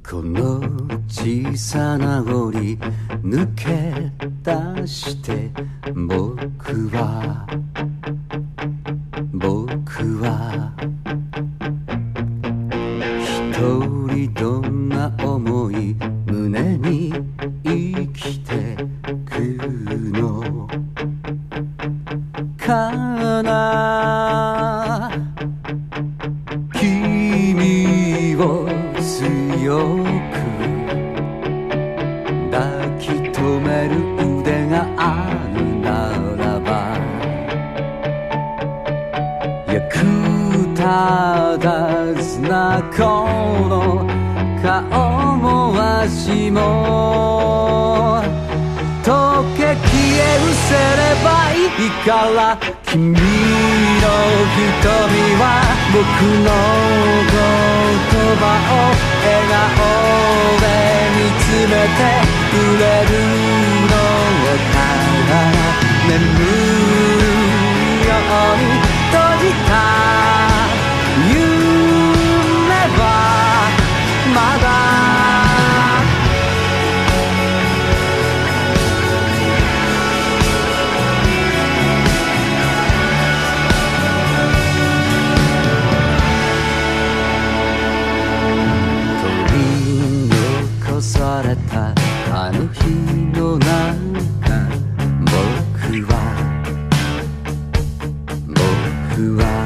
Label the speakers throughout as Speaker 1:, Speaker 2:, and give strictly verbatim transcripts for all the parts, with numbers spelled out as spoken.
Speaker 1: この小さな檻抜け出して僕は僕は一人どんな思い胸に生きてくのかな。君を強く抱き留める腕があるならば役立たずなこの顔も足も溶け消え失せればいいから君の瞳は僕の言葉を笑顔で見つめてくれるのから眠るように閉じた夢はまだされたあの日の中僕は僕は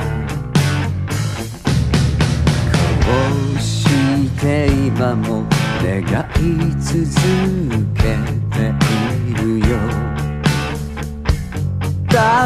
Speaker 1: こうして今も願い続けているよ。だ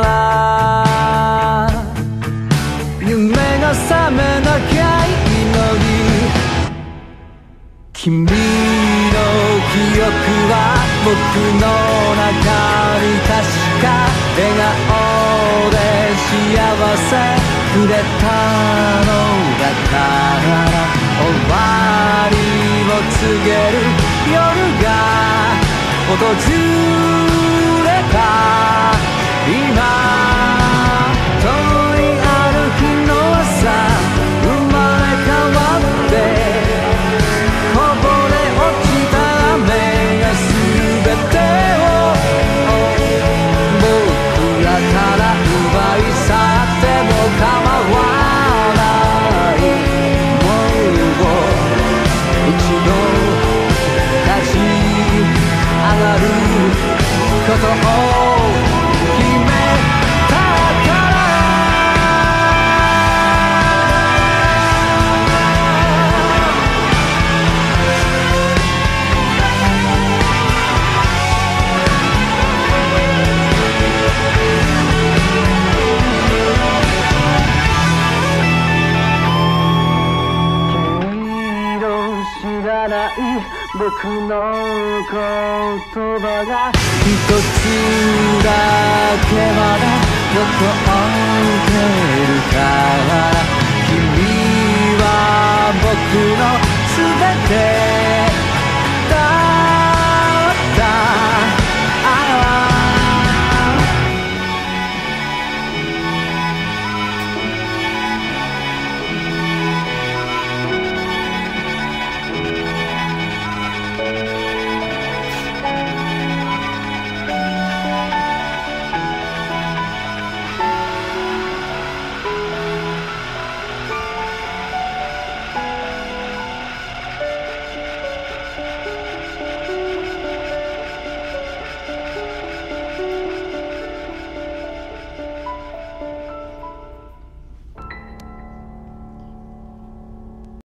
Speaker 1: から夢が覚めなきゃいいのに君の記憶は僕の中に確か笑顔で幸せくれたのだから終わりを告げる夜が訪れた今遠いある日の朝生まれ変わってことを決めたから君の知らない僕の言葉が一つだけまだ残ってるから君は僕の全て